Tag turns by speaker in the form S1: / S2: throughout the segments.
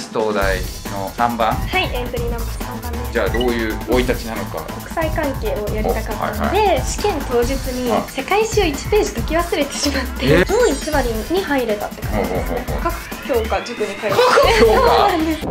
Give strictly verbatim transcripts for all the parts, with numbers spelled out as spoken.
S1: ス東大のさんばん。
S2: はい、エントリーナンバーさんばんです。
S1: じゃあどういう生い立ちなのか。
S2: 国際関係をやりたかったので、
S1: はいは
S2: 試験当日に世界史をいちページ解き忘れてしまって
S1: え
S2: もういち割に入れたって感じですね。
S1: ほうほうほうほう
S2: 各教科塾に通って
S1: 各教科
S2: そうなんです。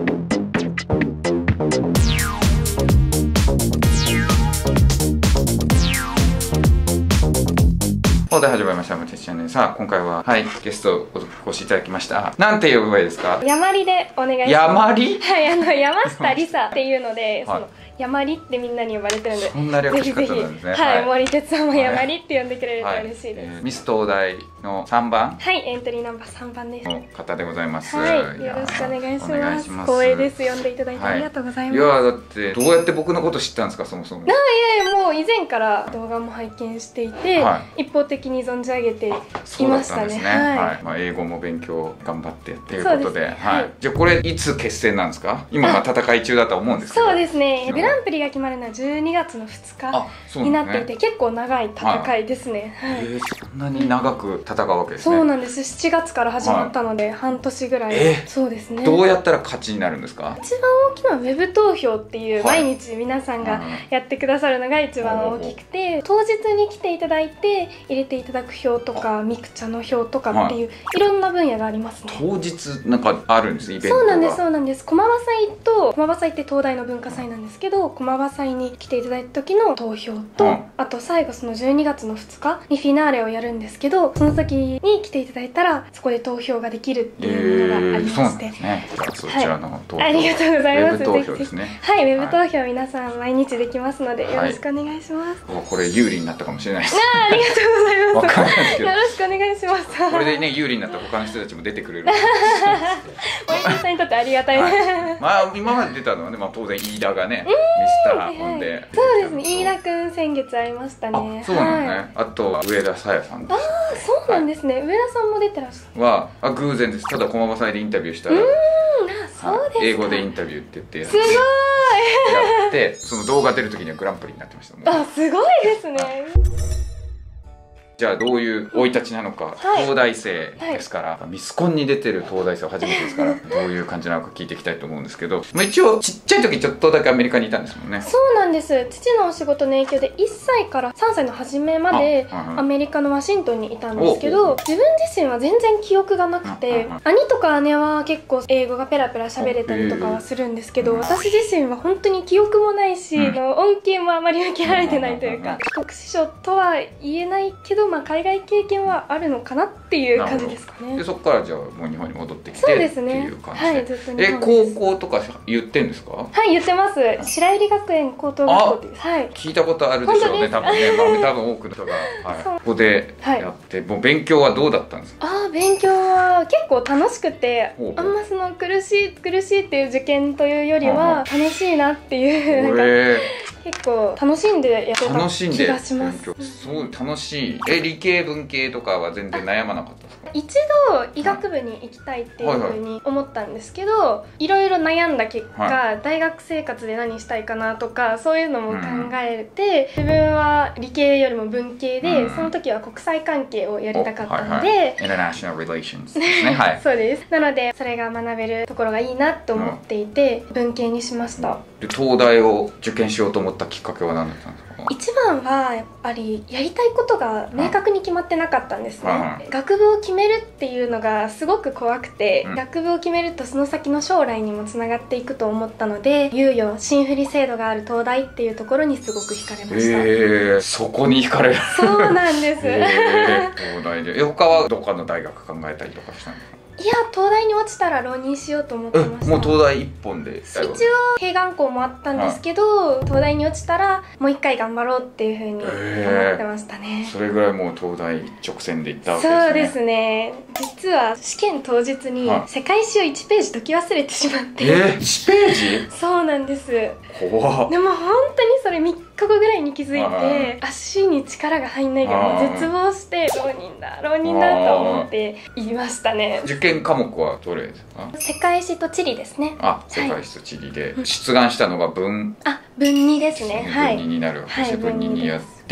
S1: 放題始まりました。むてちゃんね。さあ今回ははいゲストお越しいただきました。なんて呼ぶばいいですか？
S2: やまりでお願いします。
S1: やまり？
S2: はい、あの山下りさっていうので、
S1: はい
S2: そのやまりってみんなに呼ばれてるんで、
S1: そんな略し方
S2: ぜひぜひ
S1: なんですね。
S2: はい、
S1: はい
S2: 森哲さんもやまりって呼んでくれると
S1: はい
S2: 嬉しいです。
S1: えーミス東大のさんばん
S2: はい、エントリーナンバーさんばんです。
S1: の方でございます。
S2: はい、
S1: いや
S2: よろしくお願いし
S1: お願
S2: ます。
S1: いします
S2: 光栄です。呼んでいただいて
S1: はい
S2: ありがとうございます。
S1: いやだってどうやって僕のこと知ったんですか、そもそも。
S2: いやいやもう以前から動画も拝見していて、
S1: は
S2: 一方的に存じ上げて
S1: そうだっ
S2: いましたたね。
S1: んですね。
S2: はい。
S1: はい。まあ英語も勉強頑張ってっていうことで、
S2: そうですね
S1: は
S2: はい
S1: い。じゃあこれいつ決戦なんですか？今まあ戦い中だと思うんですけど。
S2: そうですね。
S1: 昨日
S2: グランプリが決まるのはじゅうにがつのふつか
S1: あ、そう
S2: に
S1: なですね。
S2: なんっていて、結構長い戦いですね。はい。
S1: えー、そんなに長く戦うわけですね。
S2: そうなんです。しちがつから始まったので、半年ぐらい。
S1: え
S2: そうですね。
S1: どうやったら勝ちになるんですか？
S2: 一番大きいのはウェブ投票っていう
S1: はい
S2: 毎日皆さんが
S1: うん
S2: やってくださるのが一番大きくて、当日に来ていただいて入れていただく票とかミクチャの票とかっていういろんな分野がありますね。
S1: 当日なんかあるんですイベントが。
S2: そうなんですそうなんです。駒場祭と駒場祭って東大の文化祭なんですけど、駒場祭に来ていただいた時の投票と、
S1: うん
S2: あと最後そのじゅうにがつのふつかにフィナーレをやるんですけど、その時に来ていただいたらそこで投票ができるっていうものがあり
S1: そうなん
S2: まして、
S1: ですね。じゃあそちらの投票、
S2: ありがとうございます。
S1: ウェブ投票ですね。
S2: はい、ウェブ
S1: はい
S2: 投票皆さん毎日できますのでよろしくお願いします。
S1: おこれ有利になったかもしれないです。
S2: あ、ありがとうござい
S1: わ
S2: ます。
S1: かんないですけど
S2: よろしくお願いします。
S1: これでね有利になったら他の人たちも出てくれる。
S2: 森田さんにとってありがたい。
S1: はいまあ今まで出たのはね、まあ当然飯田がね、ミスターほんで。
S2: そうですね。飯田くん先月会いましたね。
S1: あ、そうなのね。
S2: はい
S1: あとは上田沙耶さん
S2: あ、そうなんですね。上田さんも出てらっしゃる。
S1: はあ偶然です。ただ駒場祭でインタビューしたら、
S2: うん、あ、そうですか。
S1: 英語でインタビューって言ってや
S2: すごい。
S1: ってその動画出る時にはグランプリになってましたもんね。
S2: あ、すごいですね。
S1: じゃあどういう生い立ちなのか、
S2: はい
S1: 東大生ですから、ミスコンに出てる東大生は初めてですからどういう感じなのか聞いていきたいと思うんですけど、まあ、一応ちっちゃい時ちょっとだけアメリカにいたんですもんね。
S2: そうなんです。父のお仕事の影響でいっさいからさんさいの初めまで
S1: あうんうん
S2: アメリカのワシントンにいたんですけ
S1: お
S2: ど、自分自身は全然記憶がなくて、
S1: うんうん
S2: 兄とか姉は結構英語がペラペラ喋れたりとかはするんですけど、
S1: うん
S2: 私自身は本当に記憶もないし、
S1: うん
S2: あの恩恵もあまり受けられてないという
S1: うん
S2: か、帰国子女とは言えないけど、まあ、海外経験はあるのかなっていう感じですかね
S1: で。そこからじゃあもう日本に戻ってきて
S2: そう
S1: って
S2: ですね
S1: いう感じで、
S2: はい、ずっと日
S1: え
S2: 本です。
S1: 高校とか言ってんですか？
S2: はい、言ってます。白百合学園高等学校っていう、はい、
S1: 聞いたことあるでしょうね、多
S2: 本当です
S1: 分ね、まあ、多分多くの人が、はい、
S2: そう
S1: ここでやって、もう勉強はどうだったんですか？
S2: あー、勉強は結構楽しくて、
S1: ほうほう
S2: あんまその苦しい苦しいっていう受験というよりは楽しいなっていうなんか
S1: え
S2: 結構楽しんでやって
S1: ー、
S2: た
S1: 楽しんで
S2: 気がします
S1: 勉強。すごい楽しい。え理系文系とかは全然悩まなかったですか？
S2: 一度医学部に行きたいっていうふうに思ったんですけど、いろいろ悩んだ結果、
S1: は
S2: 大学生活で何したいかなとかそういうのも考えて、自分は理系よりも文系で、
S1: うん
S2: その時は国際関係をやりたかったので、
S1: はいはい、International Relations ですね。はい
S2: そうです。なのでそれが学べるところがいいなと思っていて、文系にしました。
S1: で東大を受験しようと思ったきっかけは何だったんですか？
S2: 一番はやっぱりやりたいことが明確に決まってなかったんですね、
S1: うん
S2: 学部を決めるっていうのがすごく怖くて、
S1: うん
S2: 学部を決めるとその先の将来にもつながっていくと思ったので、猶予新振り制度がある東大っていうところにすごく惹かれました。
S1: えー、そこに惹かれる。
S2: そうなんです、
S1: えー、東大でえ他はどっかの大学考えたりとかしたんですか？
S2: いや、東大に落ちたら浪人しようと思ってました。
S1: もう東大一本で
S2: 一応併願校もあったんですけど、東大に落ちたらもう一回頑張ろうっていうふうに思ってましたね。
S1: それぐらいもう東大一直線で行ったわけですね。
S2: そうですね。実は試験当日に
S1: はい
S2: 世界史をいちページ解き忘れてしまって、
S1: えー、いちページ
S2: そうなんです。で
S1: 怖っ。
S2: も本当にそれみっかごぐらいに気づい
S1: はい
S2: て、足に力が入んないでもう絶望して浪人だ浪人だと思って言いましたね。
S1: 受験科目はどれですか？
S2: 世界史と地理ですね。
S1: あ、世界史と地理で、出願したのが文
S2: あ、文にですね。はい。
S1: 文にになるわけですね。
S2: はい
S1: 文ににやっ
S2: 文にで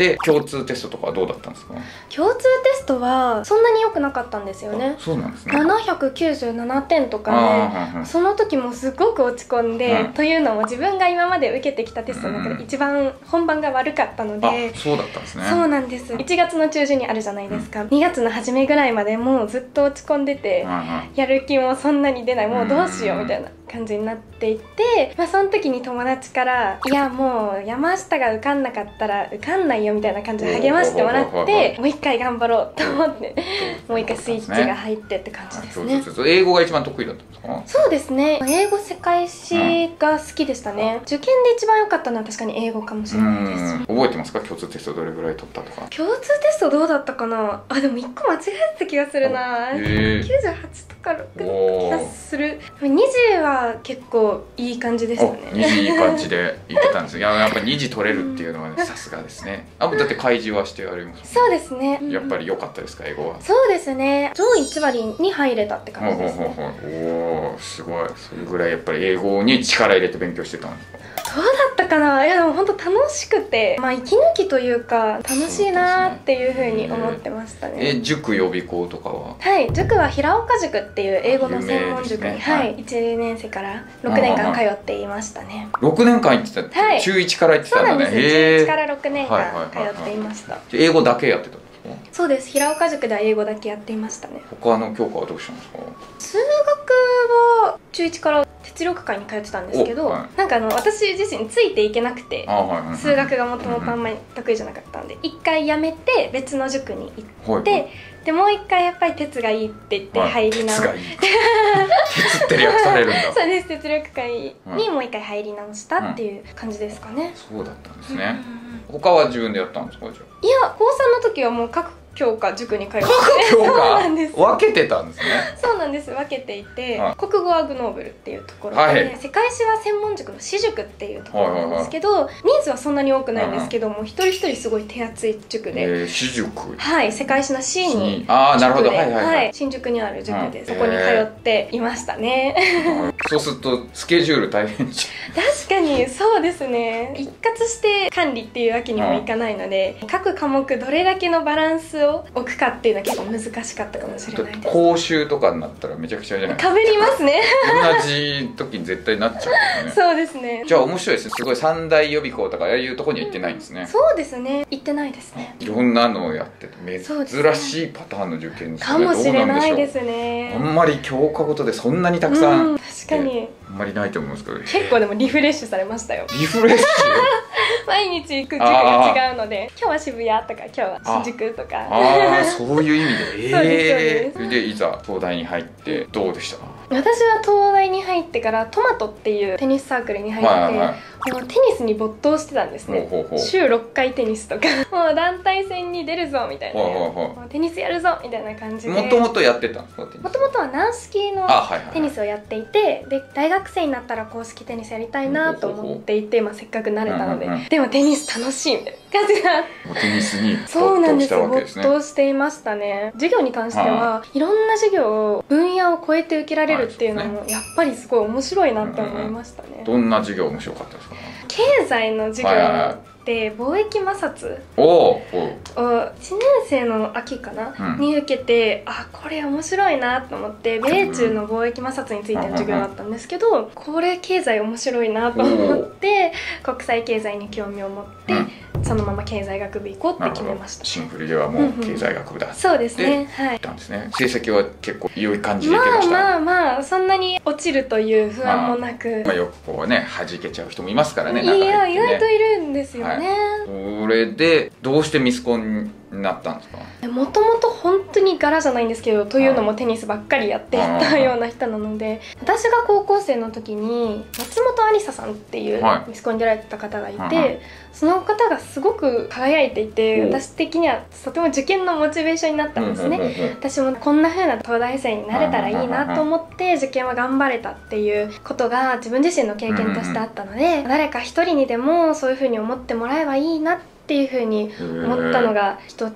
S1: て、共通テストとかはどうだったんですか？
S2: 共通テストはそんなに良くなかったんですよね。
S1: そうなんですね。
S2: ななひゃくきゅうじゅうななてんとかで、その時もすごく落ち込んで、うん、というのも自分が今まで受けてきたテストの中で一番本番が悪かったので、
S1: あ、そうだったんですね。
S2: そうなんです。いちがつの中旬にあるじゃないですか、うん、にがつの初めぐらいまでもうずっと落ち込んでて、うんうん、やる気もそんなに出ない、もうどうしようみたいな感じになっていて、まあ、その時に友達から「いやもう山下が受かんなかったら受かんないよ」みたいな感じで励ましてもらって、もう一回頑張ろうと思ってもう一回スイッチが入ってって感じですね。
S1: そうそうそう、英語が一番得意だったんですか？
S2: そうですね、英語世界史が好きでしたね、うん、受験で一番良かったのは確かに英語かもしれないです。
S1: 覚えてますか？共通テストどれぐらい取ったとか。
S2: 共通テストどうだったかなあ、でもいっこ間違えた気がするな、きゅうじゅうはちとかろくの気がする。にじは結構いい感じでしたね。
S1: にじいい感じでいってたんです。いや、やっぱりにじ取れるっていうのはさすがですね。あ、だって開示はしてあります、
S2: ね、そうですね。
S1: やっぱり良かったですか、英語は？
S2: そうですね、上位いち割に入れたって感じですね。
S1: ほうほうほうほう、おー、すごい。それぐらいやっぱり英語に力入れて勉強してたんですか？
S2: どうだったかな。いやでも本当楽しくて、まあ息抜きというか楽しいなーっていうふうに思ってましたね。
S1: えー、塾予備校とかは？
S2: はい、塾は平岡塾っていう英語の専門塾に、ね、はい、いちねん生からろくねんかん通っていましたね。
S1: ろくねんかん行ってた、はい、中いちから行ってたんだね。
S2: そうなんです、中いちからろくねんかん通っていました。
S1: 英語だけやってた？
S2: そうです、平岡塾では英語だけやっていましたね。
S1: 他の教科はどうしたんですか？
S2: 数学は中いちから哲力会に通ってたんですけど、はい、なんかあの私自身ついていけなくて、数学がもともとあんまり得意じゃなかったんで一回やめて別の塾に行って、はい、でもう一回やっぱり哲がいいって言って入り直して、はい、
S1: 哲って略されるんだ。
S2: そうです、哲力会にもう一回入り直したっていう感じですかね。
S1: うんうん、そうだったんですね。うん、他は自分でやったんですか？じゃあ。
S2: いや、こうさんの時はもう各教科塾に通って、
S1: 各教科分けてたんですね。
S2: そうなんです、分けていて、
S1: はい、
S2: 国語はグノーブルっていうところで、はい、世界史は専門塾の私塾っていうところなんですけど、はいはいはい、人数はそんなに多くないんですけども、うん、一人一人すごい手厚い塾で、
S1: えー、私塾、
S2: はい、世界史の C に、
S1: ああ、なるほど、はいはいはい、はい、
S2: 新宿にある塾で、うん、そこに通っていましたね。
S1: そうするとスケジュール大変じ
S2: ゃん。確かにそうですね、一括して管理っていうわけにもいかないので、うん、各科目どれだけのバランスを置くかっていうのは結構難しかったかもしれないです。
S1: 講習とかになったらめちゃくちゃじゃないですか。
S2: かぶりますね。
S1: 同じ時に絶対なっちゃうよね。
S2: そうですね。
S1: じゃあ面白いですね。すごい三大予備校とかああいうところには行ってないんですね。
S2: うん、そうですね、行ってないですね。
S1: いろんなのをやってて珍しいパターンの受験ですね。
S2: かもしれないですね。
S1: あんまり教科ごとでそんなにたくさん、
S2: うん、確かに
S1: あんまりないと思うんですけど、
S2: 結構でもリフレッシュされましたよ。
S1: リフレッシュ
S2: 毎日行く塾が違うので、今日は渋谷とか今日は新宿とか、
S1: ああ、そういう意味で、ええー、それでいざ東大に入ってどうでしたか？
S2: 私は東大に入ってからトマトっていうテニスサークルに入ってて、はいはい、もうテニスに没頭してたんですね。ほうほうほう、週ろっかいテニスとかもう団体戦に出るぞみたいな、ほうほうほう、もうテニスやるぞみたいな感じで。
S1: もともとやってたんですか？
S2: もともとは軟式のテニスをやっていて、はいはいはい、で大学生になったら公式テニスやりたいなと思っていて、まあ、せっかく慣れたので、うんうんうん、でもテニス楽しいみたいな感じが
S1: もうテニスに没頭したわけですね。
S2: そうなんです、没頭していましたね。授業に関してはいろんな授業を分野を超えて受けられるっていうのもやっぱりすごい面白いなって思いましたね。うんうん、
S1: どんな授業面白かったですか？
S2: 経済の授業で貿易摩擦
S1: を
S2: いちねん生の秋かな、うん、に受けて、あ、これ面白いなと思って、米中の貿易摩擦についての授業だったんですけど、これ経済面白いなと思って国際経済に興味を持って、うん、そのまま経済学部行こうって決めました。
S1: シンプルではもう経済学部だって、
S2: そうですね、はい、
S1: たんですね。成績は結構良い感じでいけました？
S2: まあまあまあ、そんなに落ちるという不安もなく、
S1: まあ、よくこうね弾けちゃう人もいますからね。
S2: いや、意外といるんですよね。はい、
S1: それでどうしてミスコンになったんですか？
S2: もともと本当に柄じゃないんですけど、というのもテニスばっかりやっていたような人なので、私が高校生の時に松本ありささんっていうミスコンに出られてた方がいて、はい、その方がすごく輝いていて、私的にはとても受験のモチベーションになったんですね。私もこんな風な東大生になれたらいいなと思って受験は頑張れたっていうことが自分自身の経験としてあったので、誰か一人にでもそういう風に思ってもらえばいいなってっていう風に思ったのが一つ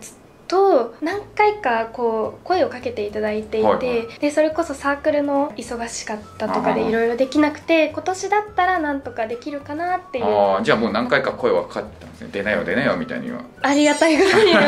S2: と何回かこう声をかけていただいていて、はいはい、でそれこそサークルの忙しかったとかでいろいろできなくて、今年だったらなんとかできるかなっていう。
S1: あじゃあもう何回か声はかかってたんですね。出なよ出なよみたいには。
S2: ありがたいことに、はい、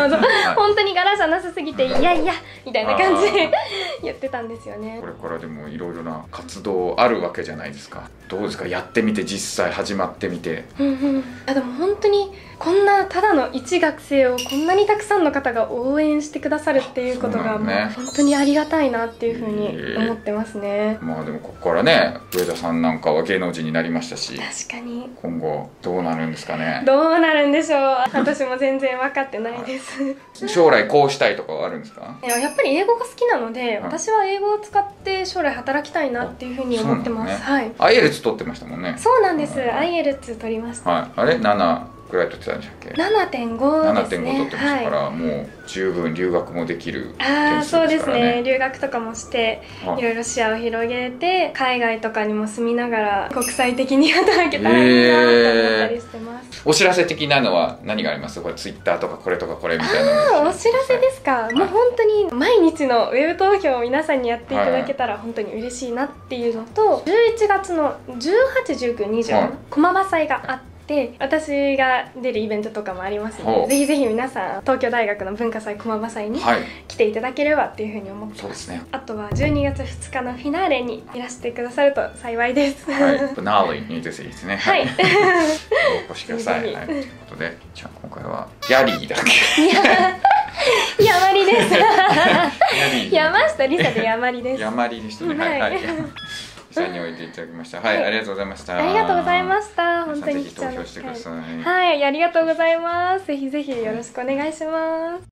S2: 本当に柄じゃなさすぎて、いやいやみたいな感じで言ってたんですよね。
S1: これからでもいろいろな活動あるわけじゃないですか。どうですか、やってみて、実際始まってみて。
S2: うんうん、あでも本当にこんなただの一学生をこんなにたくさんの方が応援してくださるっていうことが、ね、本当にありがたいなっていうふうに思ってますね。
S1: えー、まあでもここからね、上田さんなんかは芸能人になりましたし、
S2: 確かに
S1: 今後どうなるんですかね。
S2: どうなるんでしょう。私も全然分かってないです。はい、
S1: 将来こうしたいとかはあるんですか。
S2: いや、やっぱり英語が好きなので、はい、私は英語を使って将来働きたいなっていうふうに思ってます。ね、はい。
S1: アイエルツ 取ってましたもんね。
S2: そうなんです。アイエルツ 取りました。
S1: はい。あれななぐらい取ってたんでしたっけ。
S2: ななてんご ですね。
S1: ななてんご 取ってましたから、はい、もう十分留学もできる点数ですからね。
S2: ああ、そうですね。留学とかもして、いろいろ視野を広げて、海外とかにも住みながら国際的に働けたらいいなと思ったりしてます。
S1: えー、お知らせ的なのは何があります？これツイッターとかこれとかこれみたいな。
S2: ああ、お知らせですか。はい、もう本当に毎日のウェブ投票を皆さんにやっていただけたら本当に嬉しいなっていうのと、じゅういちがつのじゅうはち、じゅうく、にじゅう、駒場祭があって、で私が出るイベントとかもありますので、ぜひぜひ皆さん東京大学の文化祭駒場祭に来ていただければっていうふうに思ってます。はい、あとはじゅうにがつふつかのフィナーレにいらしてくださると幸いです。
S1: はい、フィナーレにぜひですね。
S2: はい。
S1: お越しください。はい、ということで、じゃあ今回はヤリーだっけ。
S2: いや、やまりです。山下りさでやまりです。
S1: やまりでしたね。はい。はい実際においていただきました。はい、はい、ありがとうございました。
S2: ありがとうございました。本当に
S1: ぜひ投票してください。
S2: はい、ありがとうございます。ぜひぜひよろしくお願いします。